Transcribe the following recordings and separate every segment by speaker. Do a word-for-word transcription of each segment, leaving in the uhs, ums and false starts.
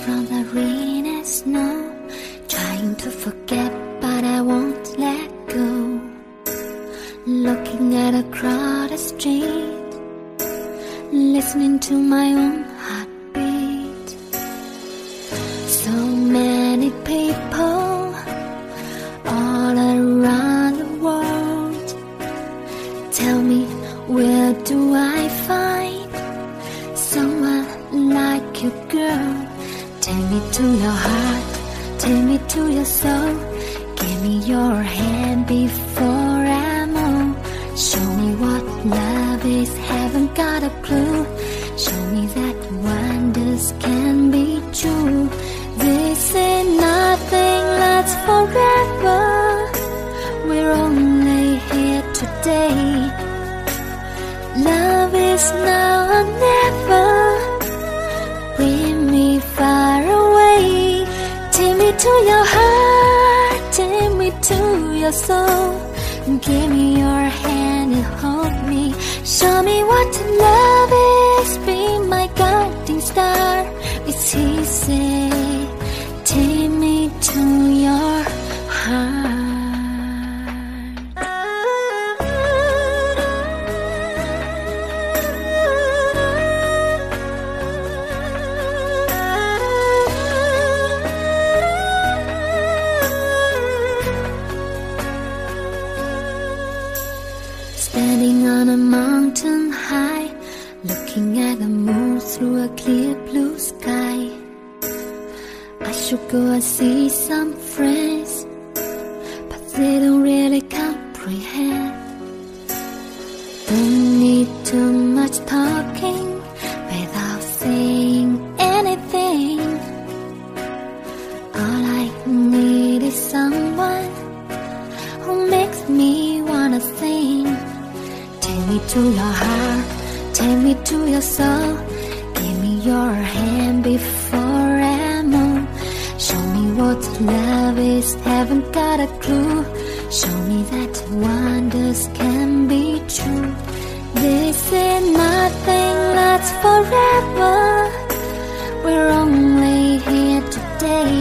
Speaker 1: from the rain and snow, trying to forget but I won't let go. Looking at a crowded street, listening to my own heartbeat. So many people all around the world. Tell me, where do I find someone like you, girl? Take me to your heart, take me to your soul. Give me your hand before I move. Show me what love is, haven't got a clue. Show me that wonders can be true. This ain't nothing lasts forever. We're only here today. Love is now or never. Bring me far away. Take me to your heart, take me to your soul. Give me your hand and hold me. Show me what love is, be my guiding star. It's easy. Take me to your heart. Standing on a mountain high, looking at the moon through a clear blue sky. I should go and see some friends, but they don't really comprehend. Don't need too much talking without saying anything. All I need is someone who makes me wanna sing. Take me to your heart, take me to your soul. Give me your hand before I move. Show me what love is, haven't got a clue. Show me that wonders can be true. This ain't nothing lasts forever. We're only here today.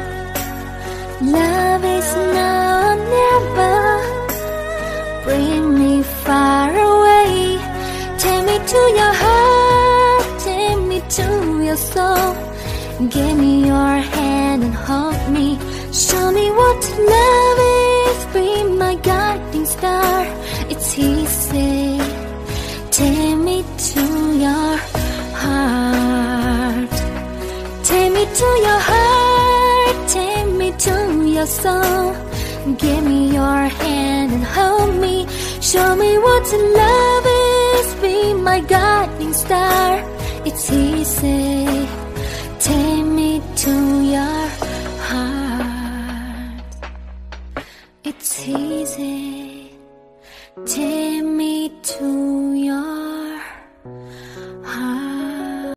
Speaker 1: Love is now or never. Bring me far away. Take me to your heart, take me to your soul. Give me your hand and hold me. Show me what love is, be my guiding star. It's easy. Take me to your heart, take me to your heart, take me to your soul. Give me your hand and hold me. Show me what love is, be my guiding star. It's easy. Take me to